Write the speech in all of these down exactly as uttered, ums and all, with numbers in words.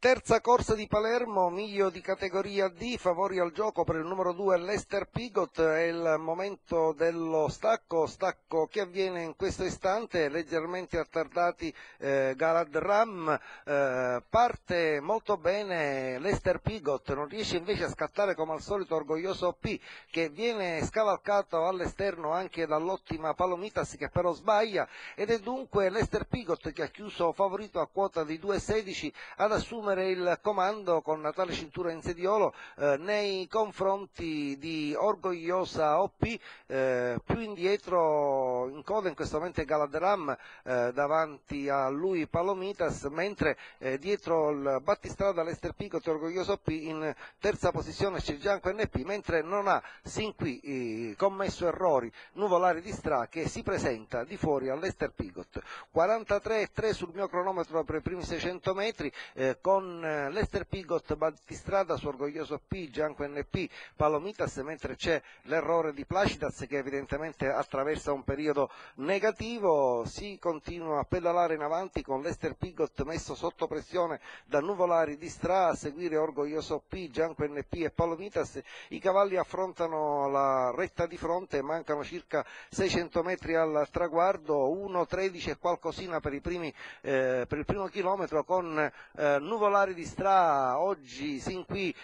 Terza corsa di Palermo, miglio di categoria D, favori al gioco per il numero due Lester Pigot. È il momento dello stacco, stacco che avviene in questo istante, leggermente attardati eh, Galad Ram, eh, parte molto bene Lester Pigot, non riesce invece a scattare come al solito Orgoglioso P, che viene scavalcato all'esterno anche dall'ottima Palomitas, che però sbaglia, ed è dunque Lester Pigot che ha chiuso favorito a quota di due virgola sedici ad assumere il comando con Natale Cintura in sediolo eh, nei confronti di Orgogliosa O P. Eh, più indietro in coda in questo momento è Galadram, eh, davanti a lui Palomitas, mentre eh, dietro il battistrada Lester Pigot e Orgoglioso O P in terza posizione c'è Gianco N P, mentre non ha sin qui eh, commesso errori Nuvolari di Stra, che si presenta di fuori a Lester Pigot. quarantatré e tre sul mio cronometro per i primi seicento metri, eh, con Lester Pigot, battistrada su Orgoglioso P, Gianco N P, Palomitas, mentre c'è l'errore di Placidas che evidentemente attraversa un periodo negativo. Si continua a pedalare in avanti con Lester Pigot messo sotto pressione da Nuvolari di Stra, a seguire Orgoglioso P, Gianco N P e Palomitas. I cavalli affrontano la retta di fronte, mancano circa seicento metri al traguardo, uno tredici e qualcosina per, i primi, eh, per il primo chilometro, con eh, Nuvolari di Stra oggi sin qui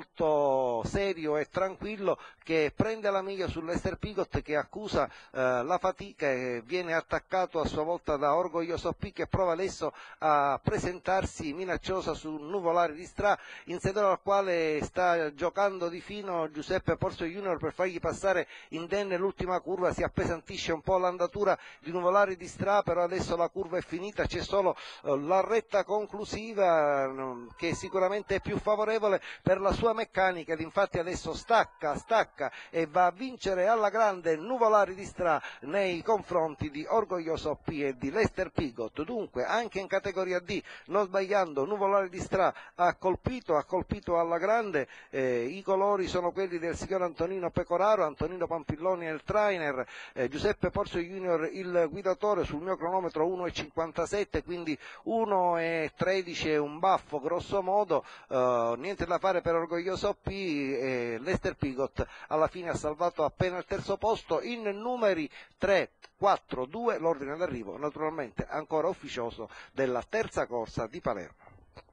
molto serio e tranquillo, che prende la meglio su Lester Pigot, che accusa eh, la fatica e viene attaccato a sua volta da Orgoglioso P, che prova adesso a presentarsi minacciosa su Nuvolari di Stra, in seno al quale sta giocando di fino Giuseppe Porzio Junior per fargli passare indenne l'ultima curva. Si appesantisce un po' l'andatura di Nuvolari di Stra, però adesso la curva è finita, c'è solo eh, la retta conclusiva che sicuramente è più favorevole per la sua meccanica, ed infatti adesso stacca, stacca e va a vincere alla grande Nuvolari di Stra nei confronti di Orgoglioso P e di Lester Pigot. Dunque anche in categoria D, non sbagliando, Nuvolari di Stra ha colpito, ha colpito alla grande. Eh, i colori sono quelli del signor Antonino Pecoraro, Antonino Pampilloni è il trainer, eh, Giuseppe Porzio Junior il guidatore. Sul mio cronometro uno e cinquantasette, quindi uno e tredici è un baffo grosso modo, uh, niente da fare per Orgoglioso P, e Lester Pigot alla fine ha salvato appena il terzo posto in numeri tre, quattro, due, l'ordine d'arrivo naturalmente ancora ufficioso della terza corsa di Palermo.